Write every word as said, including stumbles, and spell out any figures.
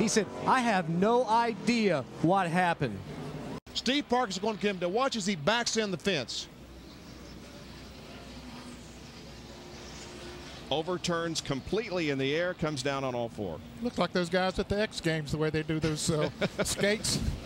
He said, I have no idea what happened. Steve Parker's going to come to watch as he backs in the fence. Overturns completely in the air, comes down on all four. Look like those guys at the X Games, the way they do those uh, skates.